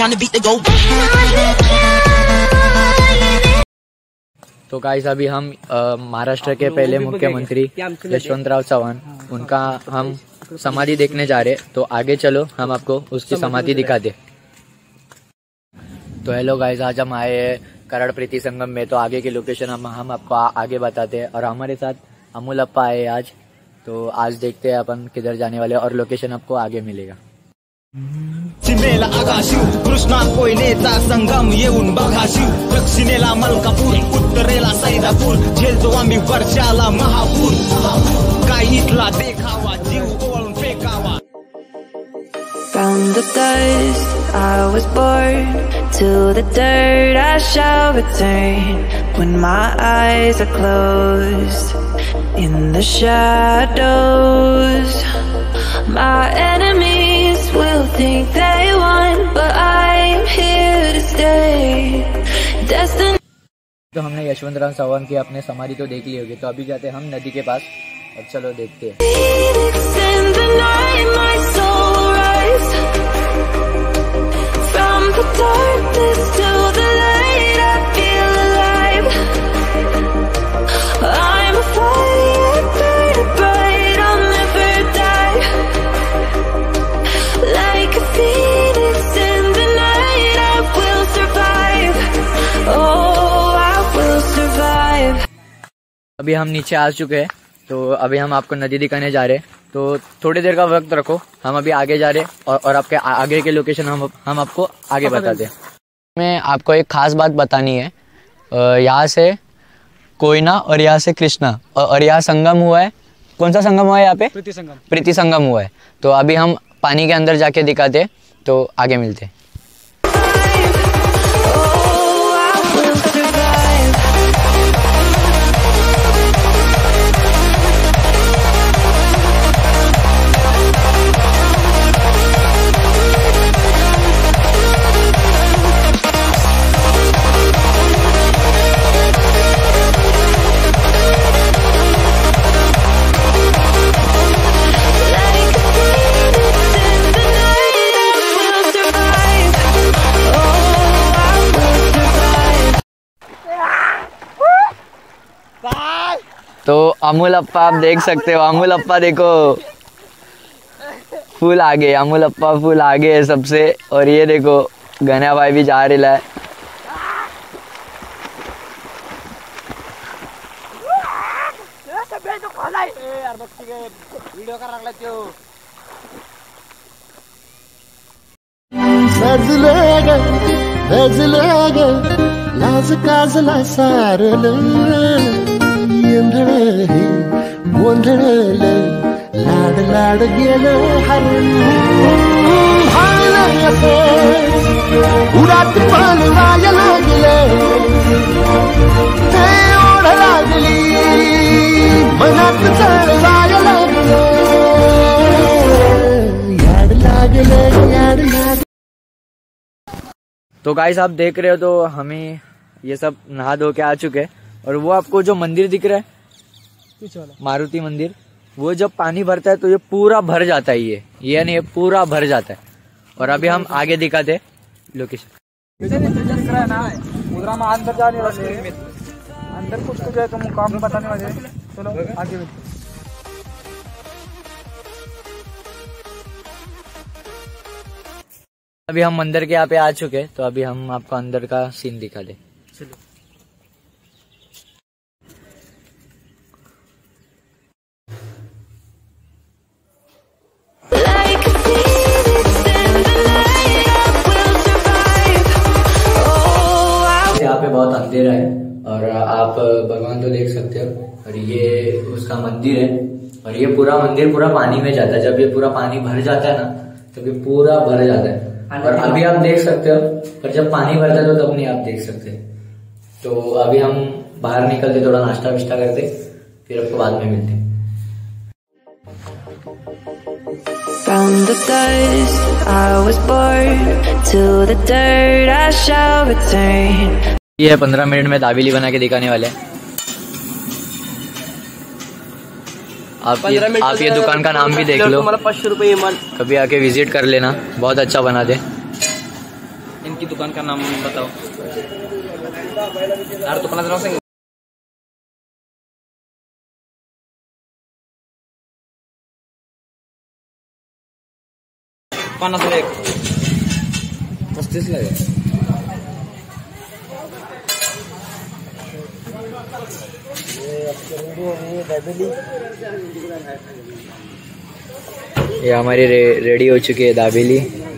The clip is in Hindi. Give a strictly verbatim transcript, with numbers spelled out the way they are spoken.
तो गाइस अभी हम महाराष्ट्र के पहले मुख्यमंत्री यशवंतराव चव्हाण उनका हम समाधि देखने जा रहे हैं। तो आगे चलो हम आपको उसकी समाधि दिखा दे। तो हेलो गाइस, आज हम आए हैं कराड़ प्रीति संगम में। तो आगे की लोकेशन हम हम आपको आ, आगे बताते हैं। और हमारे साथ अमूल अप्पा आए आज। तो आज देखते हैं अपन किधर जाने वाले और लोकेशन आपको आगे मिलेगा। चिमेला आकाशिव कृष्णा कोयनेचा संगम येऊन बघाशिव, दक्षिणेला मलकापूर, उत्तरेला सैदापूर, झेलतो आम्ही वर्षाला महापूर, काही इथला देखावा जीव ओवाळून फेकावा। From the dust I was born, to the dirt I shall return. When my eyes are closed, in the shadows, my enemies will think they won, but I'm here to stay. Destiny. तो हमने यशवंतराव चव्हाण की अपने समाधि तो देख ली होगी। तो अभी जाते हैं हम नदी के पास और चलो देखते हैं। अभी हम नीचे आ चुके हैं। तो अभी हम आपको नदी दिखाने जा रहे हैं। तो थोड़ी देर का वक्त रखो, हम अभी आगे जा रहे हैं और, और आपके आगे के लोकेशन हम हम आपको आगे बताते हैं। मैं आपको एक खास बात बतानी है। यहाँ से कोयना और यहाँ से कृष्णा और यहाँ संगम हुआ है। कौन सा संगम हुआ है यहाँ पे? प्रीति संगम। प्रीति संगम हुआ है। तो अभी हम पानी के अंदर जाके दिखाते, तो आगे मिलते। तो अमूल अप्पा आप देख सकते हो। अमूल अप्पा देखो, फुल आगे। अमूल अप्पा फुल आगे है सबसे। और ये देखो गन्या भाई भी जा रहा है। लाड लाड गेलं हरण उडात पण वायला गेले, ते ओढ लागली मनात चढ वायला गेले, याड लागले याड लाग। तो गाइस आप देख रहे हो, तो हमें ये सब नहा धो के आ चुके हैं। और वो आपको जो मंदिर दिख रहा है मारुति मंदिर, वो जब पानी भरता है तो ये पूरा भर जाता है। ये ये नहीं, ये पूरा भर जाता है। और अभी हम आगे दिखाते लोकेशन। अंदर जाने वाले, अंदर कुछ कुछ है तो मुकाम बताने वाले। चलो आगे। अभी हम मंदिर के यहाँ पे आ चुके हैं। तो अभी हम आपको अंदर का सीन दिखा दे। चलो। यहाँ पे बहुत अंधेरा है और आप भगवान तो देख सकते हो। और ये उसका मंदिर है। और ये पूरा मंदिर पूरा पानी में जाता है। जब ये पूरा पानी भर जाता है ना, तब ये पूरा भर जाता है। और अभी आप देख सकते हो, पर जब पानी भरता है तो तब नहीं आप देख सकते। तो अभी हम बाहर निकलते, थोड़ा नाश्ता विश्ता करते, फिर आपको बाद में मिलते। From the dust I was born, to the dirt I shall return. ये पंद्रह मिनट में दावेली बना के दिखाने वाले हैं। आप ये, आप ये दुकान का नाम भी देख लो। पाचशे रुपये कभी आके विजिट कर लेना, बहुत अच्छा बना दे। की दुकान का नाम बताओ यार, तो पन्नास राव पन्नास एक पस्तीस लगे। ये हमारी रे, रेडी हो चुकी है दाबेली।